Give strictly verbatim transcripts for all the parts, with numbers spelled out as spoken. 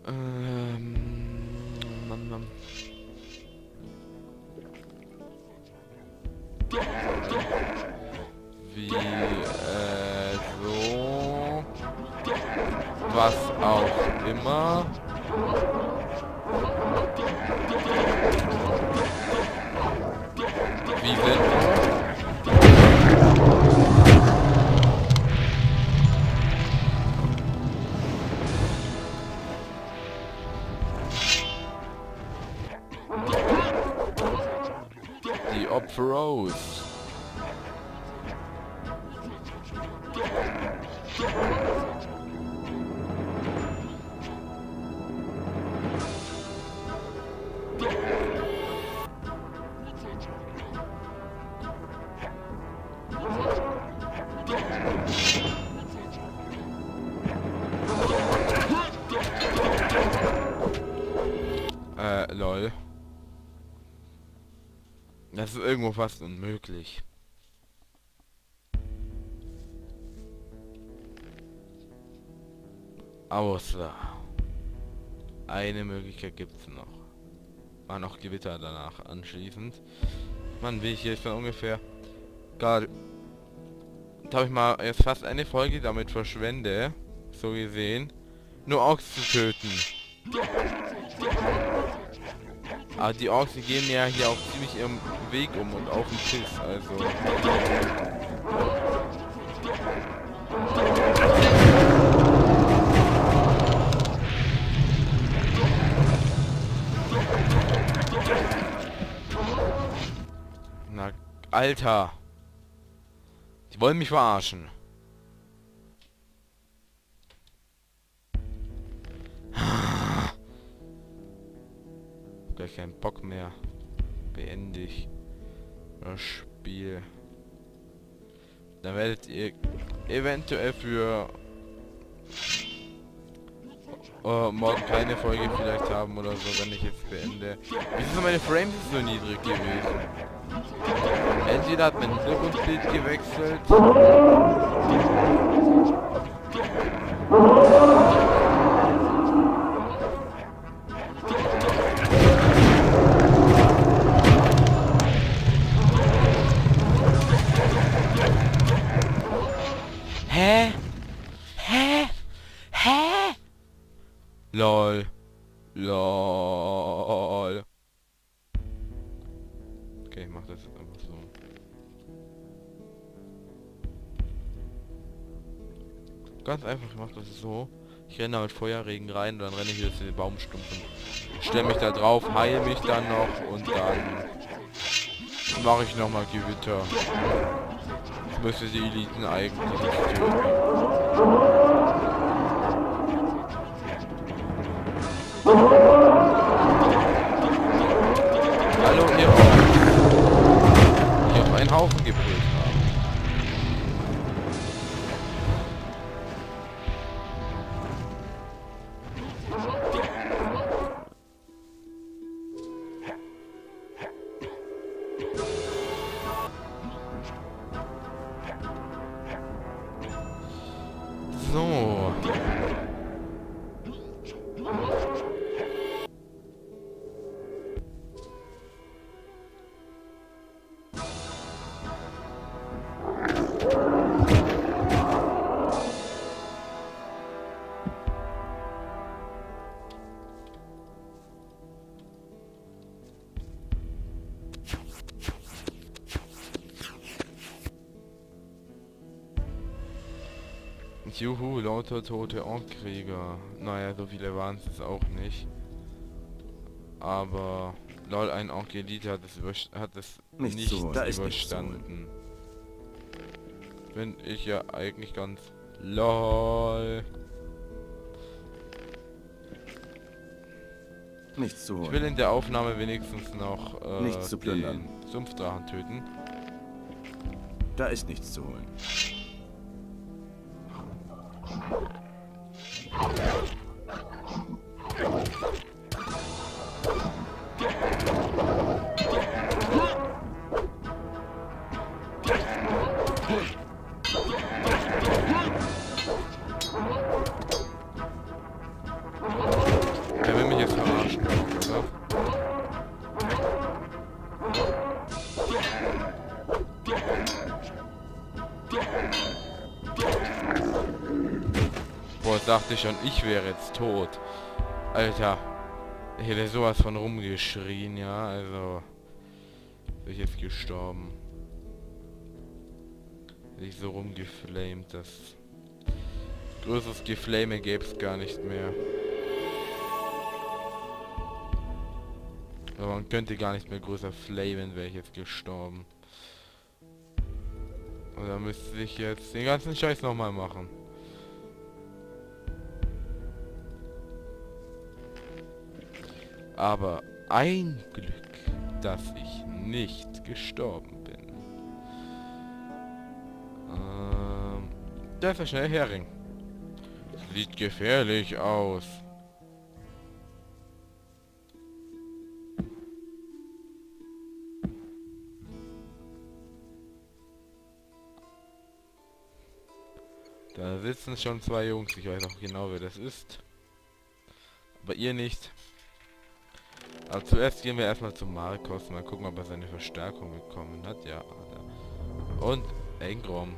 Ähm... Mann, Mann. Wie, äh, so... Was auch immer. Wie wenn... Die Off-Road. Äh, lol. Das ist irgendwo fast unmöglich. Außer eine Möglichkeit gibt's noch. War noch Gewitter danach anschließend. Mann, wie ich hier schon ungefähr gar da habe ich mal jetzt fast eine Folge damit verschwende, so gesehen, nur Orks zu töten. Aber die Orks, die gehen ja hier auch ziemlich ihrem Weg um und auf den Piss, also. Na, Alter. Die wollen mich verarschen. Gleich keinen Bock mehr. Beende ich das Spiel. Dann werdet ihr eventuell für uh, morgen keine Folge vielleicht haben oder so, wenn ich jetzt beende. Wieso sind meine Frames so niedrig gewesen? Entweder hat mein Hintergrundbild gewechselt. Hä? Hä? Hä? Lol. Lol. Okay, ich mach das jetzt einfach so. Ganz einfach, ich mach das so. Ich renne da mit Feuerregen rein und dann renne ich jetzt in den Baumstumpf und stelle mich da drauf, heile mich dann noch und dann mache ich nochmal Gewitter. Ich müsste die Eliten eigentlich nicht töten. Hallo, ihr hier auf einen Haufen gebrüllt haben. So. Juhu, lauter tote Orkkrieger. Naja, so viele waren es auch nicht. Aber lol, ein Ork-Elite hat es, hat es nicht, nicht so, da überstanden. Finde ich ja eigentlich ganz lol. Nichts zu holen. Ich will in der Aufnahme wenigstens noch äh, nichts zu plündern. Den Sumpfdrachen töten. Da ist nichts zu holen. Davor dachte ich schon, ich wäre jetzt tot. Alter. Ich hätte sowas von rumgeschrien, ja, also... Wäre ich jetzt gestorben. Hätte ich so rumgeflamed, dass... Größeres Geflame gäbe es gar nicht mehr. Aber man könnte gar nicht mehr größer flamen, wäre ich jetzt gestorben. Und dann müsste ich jetzt den ganzen Scheiß nochmal machen. Aber ein Glück, dass ich nicht gestorben bin. Ähm, da ist ja schnell Hering. Sieht gefährlich aus. Da sitzen schon zwei Jungs, ich weiß auch genau, wer das ist. Aber ihr nicht. Aber zuerst gehen wir erstmal zu Marcos, mal gucken, ob er seine Verstärkung bekommen hat. Ja, Alter. Und Engrom.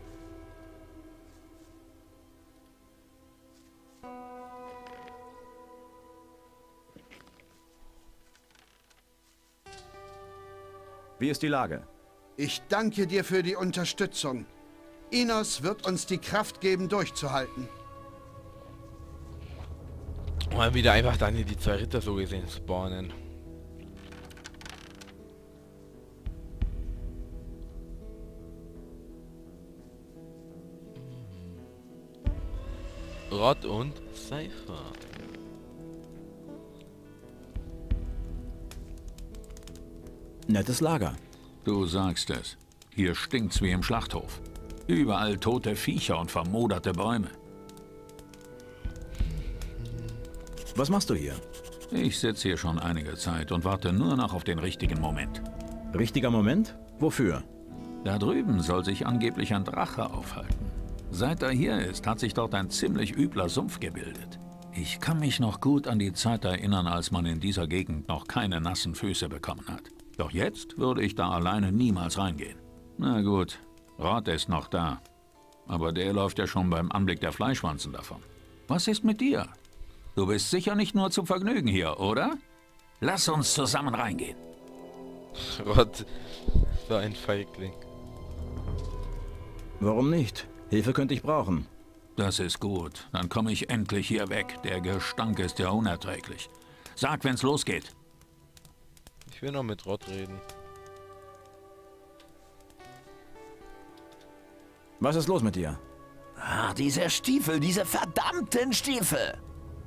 Wie ist die Lage? Ich danke dir für die Unterstützung. Inos wird uns die Kraft geben, durchzuhalten. Mal wieder einfach dann hier die zwei Ritter so gesehen spawnen. Rod und Cypher. Nettes Lager. Du sagst es. Hier stinkt's wie im Schlachthof. Überall tote Viecher und vermoderte Bäume. Was machst du hier? Ich sitze hier schon einige Zeit und warte nur noch auf den richtigen Moment. Richtiger Moment? Wofür? Da drüben soll sich angeblich ein Drache aufhalten. Seit er hier ist, hat sich dort ein ziemlich übler Sumpf gebildet. Ich kann mich noch gut an die Zeit erinnern, als man in dieser Gegend noch keine nassen Füße bekommen hat. Doch jetzt würde ich da alleine niemals reingehen. Na gut, Rod ist noch da. Aber der läuft ja schon beim Anblick der Fleischwanzen davon. Was ist mit dir? Du bist sicher nicht nur zum Vergnügen hier, oder? Lass uns zusammen reingehen. Rod, so ein Feigling. Warum nicht? Hilfe könnte ich brauchen. Das ist gut. Dann komme ich endlich hier weg. Der Gestank ist ja unerträglich. Sag, wenn's losgeht. Ich will noch mit Rod reden. Was ist los mit dir? Ah, diese Stiefel, diese verdammten Stiefel!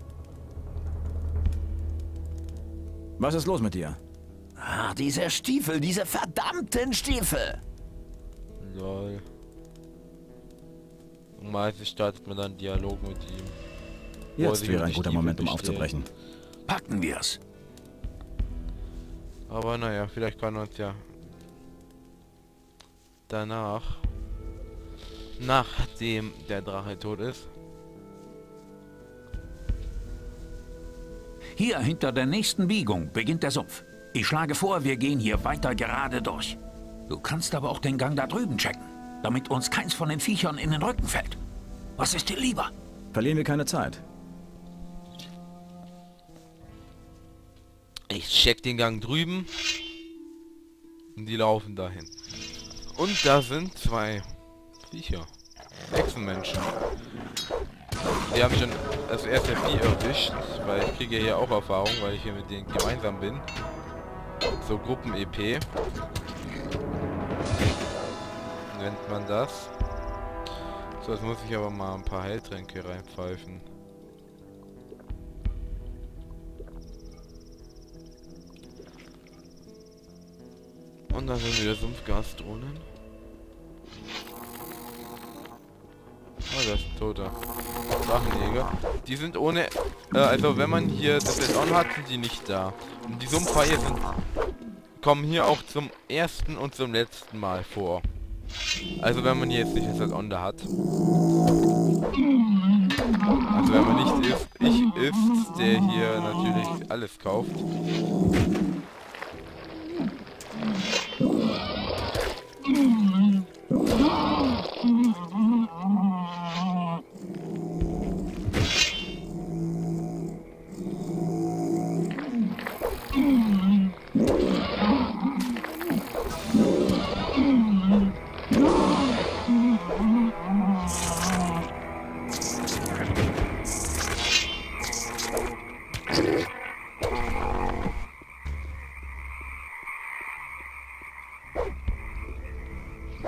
Was ist los mit dir? Ah, diese Stiefel, diese verdammten Stiefel! Lol. Und meistens startet man dann einen Dialog mit ihm. Jetzt wäre ein guter Moment, um aufzubrechen. Packen wir's. Aber naja, vielleicht kann uns ja danach, nachdem der Drache tot ist. Hier hinter der nächsten Biegung beginnt der Sumpf. Ich schlage vor, wir gehen hier weiter gerade durch. Du kannst aber auch den Gang da drüben checken, damit uns keins von den Viechern in den Rücken fällt. Was ist dir lieber? Verlieren wir keine Zeit. Ich check den Gang drüben. Und die laufen dahin. Und da sind zwei Viecher. Hexenmenschen. Die haben schon das erste Vieh erwischt, weil ich kriege hier auch Erfahrung, weil ich hier mit denen gemeinsam bin. So Gruppen-E P. Nennt man das. So, jetzt muss ich aber mal ein paar Heiltränke reinpfeifen. Und dann sind wieder Sumpfgasdrohnen. Oh, das ist ein toter Drachenjäger. Die sind ohne... Äh, also wenn man hier das Add-on hat, sind die nicht da. Und die Sumpfhaie sind... kommen hier auch zum ersten und zum letzten Mal vor. Also wenn man jetzt nicht das Add-on da hat. Also wenn man nicht ist, ich ist, der hier natürlich alles kauft.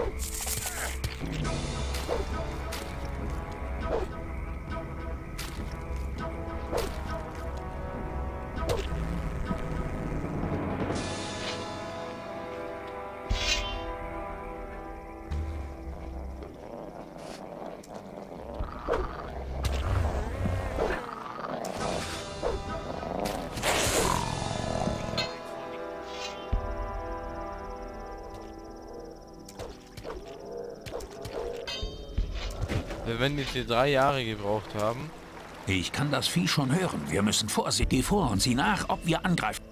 Wenn wir hier drei Jahre gebraucht haben. Ich kann das Vieh schon hören. Wir müssen vorsichtig. Geh vor und sieh nach, ob wir angreifen.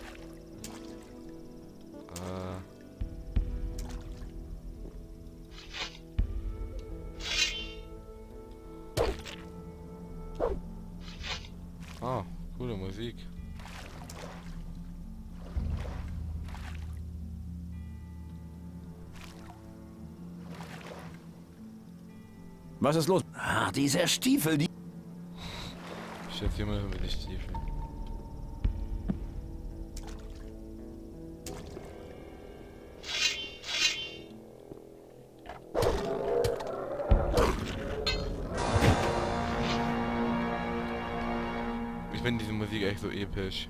Äh. Ah, coole Musik. Was ist los? Ah, dieser Stiefel, die... Ich schätze hier mal mit die Stiefel. Ich finde diese Musik echt so episch.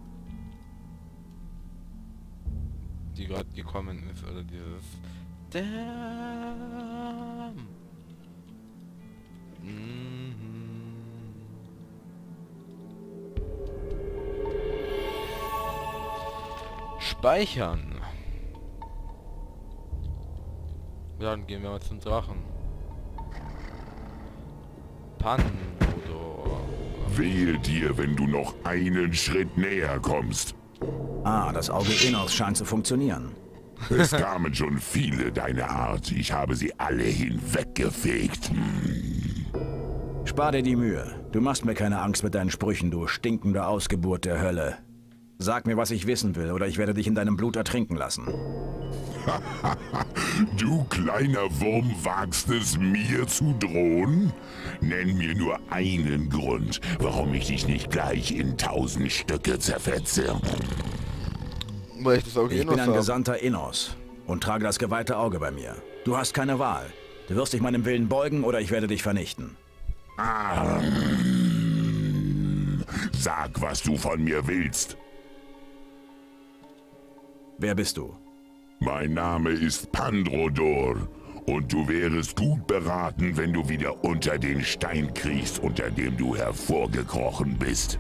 Die gerade gekommen ist, oder dieses... Damn. Speichern. Ja, dann gehen wir mal zum Drachen. Pandor. Wehe dir, wenn du noch einen Schritt näher kommst. Ah, das Auge Enos scheint zu funktionieren. Es kamen schon viele deiner Art. Ich habe sie alle hinweggefegt. Hm. Spar dir die Mühe. Du machst mir keine Angst mit deinen Sprüchen, du stinkende Ausgeburt der Hölle. Sag mir, was ich wissen will, oder ich werde dich in deinem Blut ertrinken lassen. Du kleiner Wurm wagst es, mir zu drohen? Nenn mir nur einen Grund, warum ich dich nicht gleich in tausend Stücke zerfetze. Weil ich das Auge Ich Enos bin ein habe. Gesandter Enos und trage das geweihte Auge bei mir. Du hast keine Wahl. Du wirst dich meinem Willen beugen, oder ich werde dich vernichten. Ah. Sag, was du von mir willst. Wer bist du? Mein Name ist Pandrodor und du wärest gut beraten, wenn du wieder unter den Stein kriechst, unter dem du hervorgekrochen bist.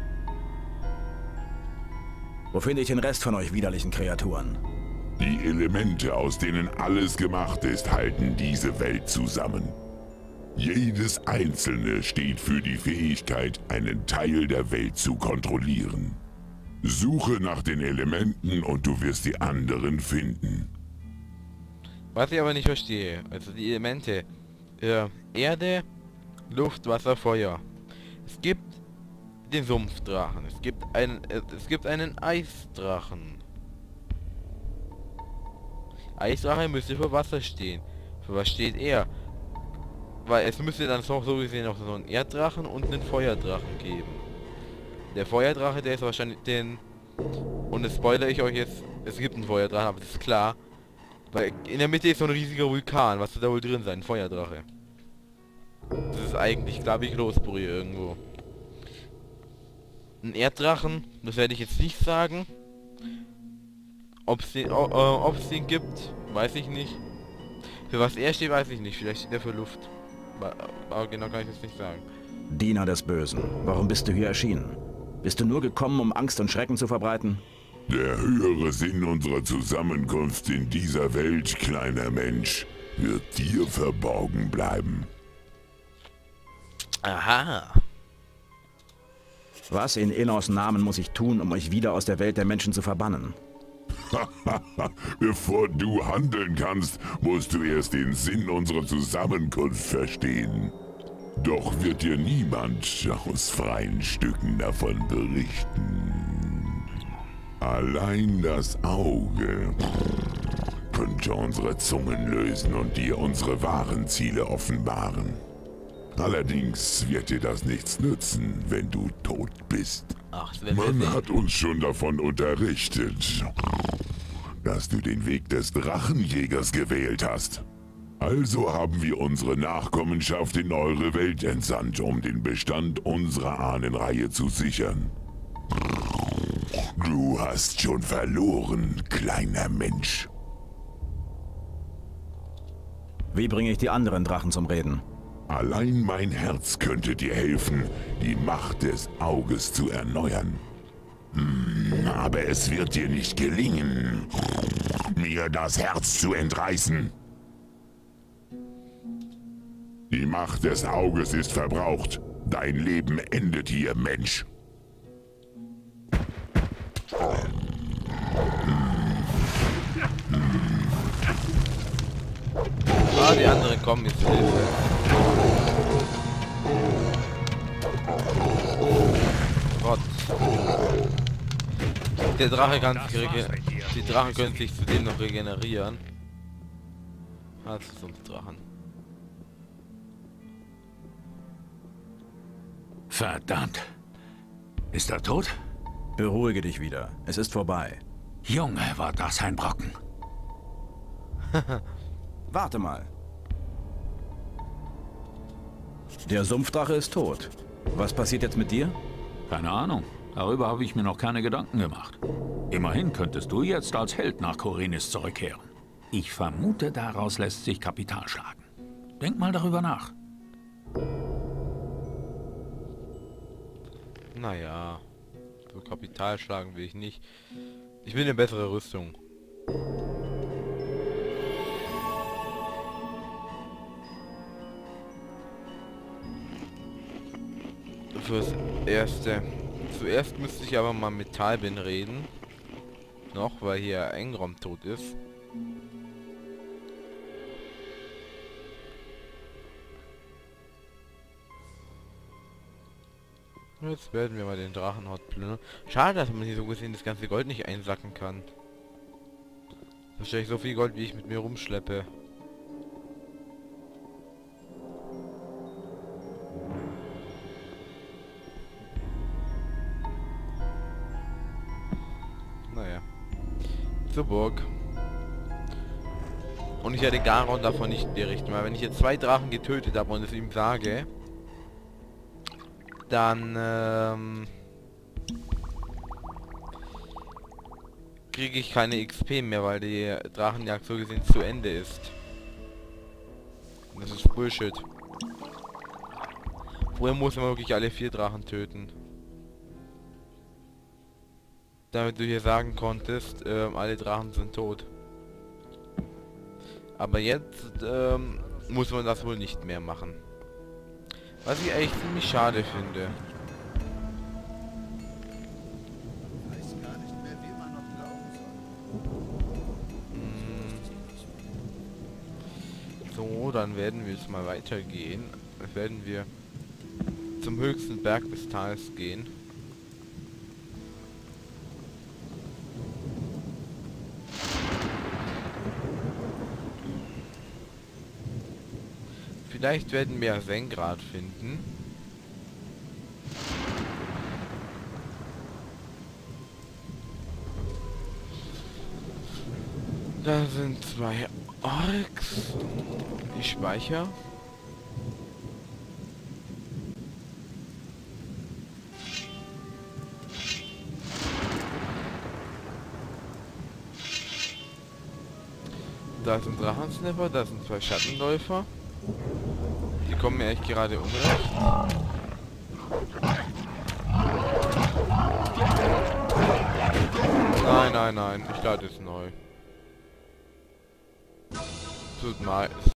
Wo finde ich den Rest von euch widerlichen Kreaturen? Die Elemente, aus denen alles gemacht ist, halten diese Welt zusammen. Jedes einzelne steht für die Fähigkeit, einen Teil der Welt zu kontrollieren. Suche nach den Elementen und du wirst die anderen finden. Was ich aber nicht verstehe, also die Elemente, äh, Erde, Luft, Wasser, Feuer. Es gibt den Sumpfdrachen, es gibt einen, äh, es gibt einen Eisdrachen. Eisdrache müsste für Wasser stehen. Für was steht er? Weil es müsste dann so, so gesehen auch so einen Erddrachen und einen Feuerdrachen geben. Der Feuerdrache, der ist wahrscheinlich den... Und das spoilere ich euch jetzt, es gibt einen Feuerdrachen, aber das ist klar. Weil in der Mitte ist so ein riesiger Vulkan, was wird da wohl drin sein? Ein Feuerdrache. Das ist eigentlich, glaube ich, Losbrühe irgendwo. Ein Erddrachen, das werde ich jetzt nicht sagen. Ob es den, äh, ob es den gibt, weiß ich nicht. Für was er steht, weiß ich nicht. Vielleicht steht er für Luft. Aber, aber genau kann ich es nicht sagen. Diener des Bösen, warum bist du hier erschienen? Bist du nur gekommen, um Angst und Schrecken zu verbreiten? Der höhere Sinn unserer Zusammenkunft in dieser Welt, kleiner Mensch, wird dir verborgen bleiben. Aha. Was in Enos Namen muss ich tun, um euch wieder aus der Welt der Menschen zu verbannen? Bevor du handeln kannst, musst du erst den Sinn unserer Zusammenkunft verstehen. Doch wird dir niemand aus freien Stücken davon berichten. Allein das Auge könnte unsere Zungen lösen und dir unsere wahren Ziele offenbaren. Allerdings wird dir das nichts nützen, wenn du tot bist. Ach, das Man hat uns schon davon unterrichtet. dass du den Weg des Drachenjägers gewählt hast. Also haben wir unsere Nachkommenschaft in eure Welt entsandt, um den Bestand unserer Ahnenreihe zu sichern. Du hast schon verloren, kleiner Mensch. Wie bringe ich die anderen Drachen zum Reden? Allein mein Herz könnte dir helfen, die Macht des Auges zu erneuern. Hm, aber es wird dir nicht gelingen, mir das Herz zu entreißen. Die Macht des Auges ist verbraucht. Dein Leben endet hier, Mensch. Ah, die anderen kommen jetzt zu Hilfe. Gott. Der Drache kann sich rege- Die Drachen können sich zudem noch regenerieren. Ah, das sind Drachen. Verdammt. Ist er tot? Beruhige dich wieder. Es ist vorbei. Junge, war das ein Brocken. Warte mal. Der Sumpfdrache ist tot. Was passiert jetzt mit dir? Keine Ahnung. Darüber habe ich mir noch keine Gedanken gemacht. Immerhin könntest du jetzt als Held nach Khorinis zurückkehren. Ich vermute, daraus lässt sich Kapital schlagen. Denk mal darüber nach. Naja, so Kapital schlagen will ich nicht. Ich will eine bessere Rüstung. Fürs Erste. Zuerst müsste ich aber mal mit Talbin reden. Noch, weil hier Engrom tot ist. Jetzt werden wir mal den Drachenhort plündern. Schade, dass man hier so gesehen das ganze Gold nicht einsacken kann. Wahrscheinlich so viel Gold, wie ich mit mir rumschleppe. Naja. Zur Burg. Und ich werde Garon davon nicht berichten, weil wenn ich jetzt zwei Drachen getötet habe und es ihm sage, dann ähm, kriege ich keine X P mehr, weil die Drachenjagd so gesehen zu Ende ist. Und das ist Bullshit. Vorher muss man wirklich alle vier Drachen töten. Damit du hier sagen konntest, ähm, alle Drachen sind tot. Aber jetzt ähm, muss man das wohl nicht mehr machen. Was ich eigentlich ziemlich schade finde. So, dann werden wir jetzt mal weitergehen. Dann werden wir zum höchsten Berg des Tals gehen. Vielleicht werden wir Sengrad finden. Da sind zwei Orks. Ich speichere. Da ist ein Drachensnapper, da sind zwei Schattenläufer. Die kommen mir echt gerade unrecht. Nein, nein, nein. Ich lade es neu. Tut mal.